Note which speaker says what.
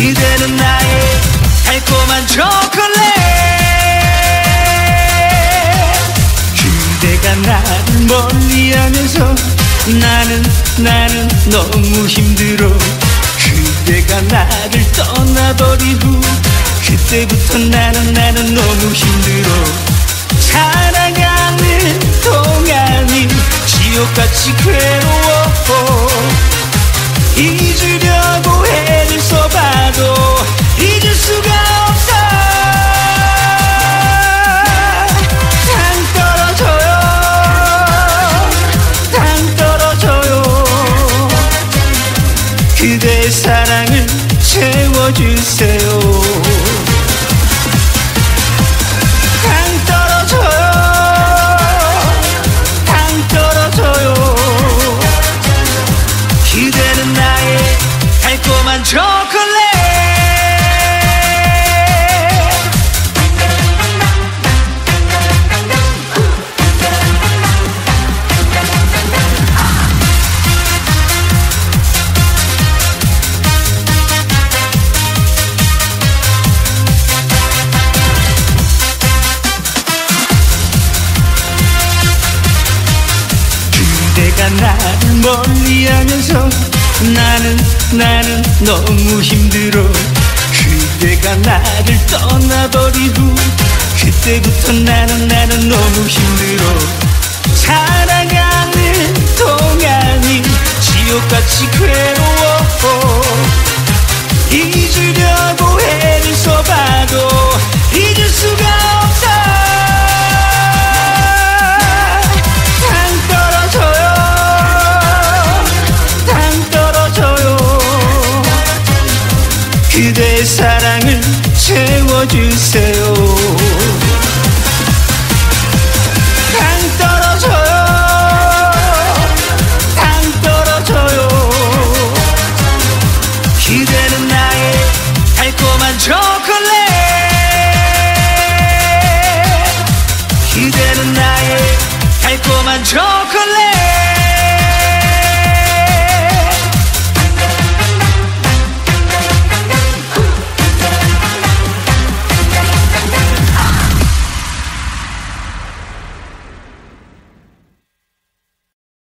Speaker 1: 그대는 나의 달콤한 초콜릿. 그대가 나를 멀리하면서 나는 너무 힘들어. 그대가 나를 떠나버린 후 그때부터 나는 너무 힘들어. 살아가는 동안이 지옥같이 괴로워. 잊으려고 애를 써봐도 잊을 수가 없어. 당 떨어져요. 그대의 사랑을 채워주세요. 당 떨어져요. 그대는 나의 달콤한 초콜릿. 그대가 나를 멀리하면서 나는 너무 힘들어. 그대가 나를 떠나버린 후 그때부터 나는 너무 힘들어. 살아가는 동안이 지옥같이 괴로워. 잊으려고 애를 써봐도 잊을 수가 없어. 그대의 사랑을 채워주세요. 당 떨어져요. 그대는 나의 달콤한 초콜릿. 그대는 나의 달콤한 초콜릿.